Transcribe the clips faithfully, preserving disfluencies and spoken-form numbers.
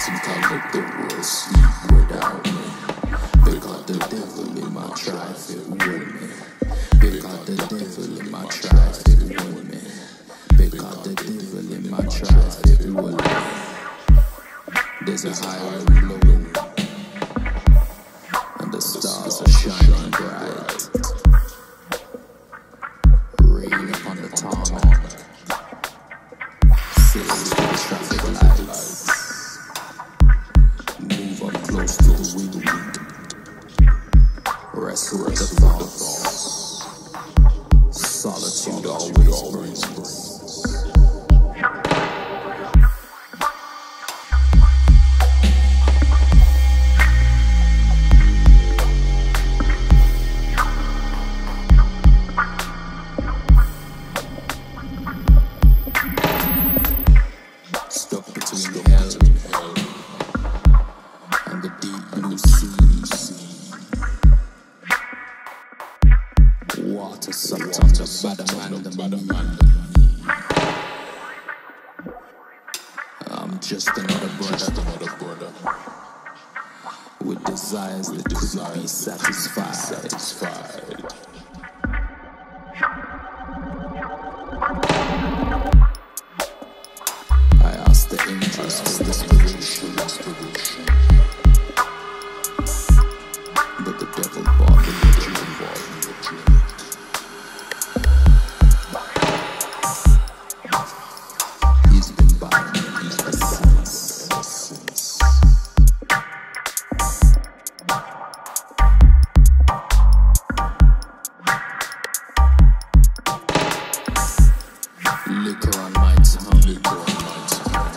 think I'll let the world sleep without me. They got the devil in my tribe, it with me. They got the devil in my tribe, it with me. They got the devil in my tribe, it with me. There's a high and low, and the stars are shining bright. Rain upon the tarmac, sails to the traffic lights. Move up close to the wind, wrestle with the thoughts. Solitude always brings. Stuck between hell and the deep blue sea. Water sucked on the bottom and the me. I'm just another brother with desires that couldn't be satisfied. I asked the angels for inspiration, but the devil bought me a dream. He's been buying me ever since. Liquor on my tongue, liquor on my tongue.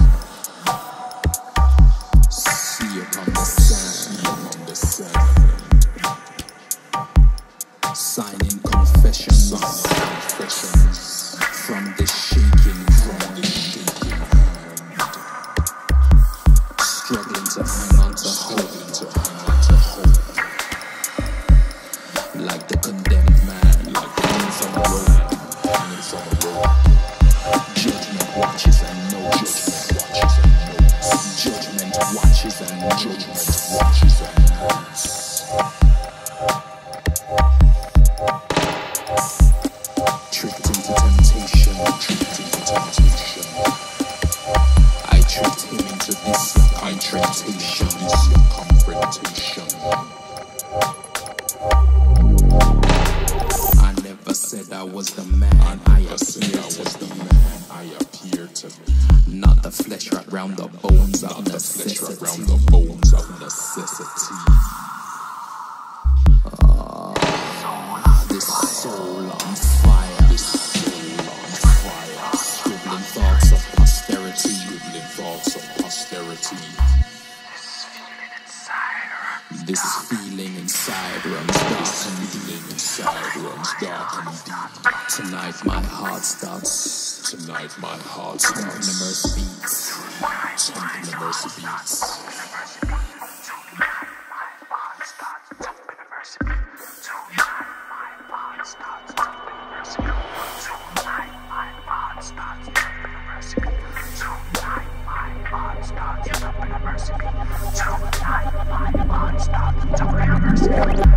See upon the sand, upon the sand. Signing confessions, confessions from the shaking, from the shaking hand. Struggling to hang on to hope, to hang on to hope. Like the condemned man, like the hands on the rope, hands on the rope. Judgment watches and knows. Judgment watches and knows. Judgment watches and knows. Tricked into temptation. Tricked into temptation. I tricked him into this confrontation. This confrontation. I never said I was the man. I never said I was the man. I appear to be not the flesh right round the bones of not necessity. The flesh right round the bones of necessity. Ah, this soul on fire. This soul on fire. Scribbling thoughts of posterity. Scribbling thoughts of posterity. This feeling inside runs dark and deep. Inside runs dark and deep. Tonight my heart starts. Tonight my heart starts. Thumping the mercy beats. Thumping the mercy beats. Tonight my heart starts.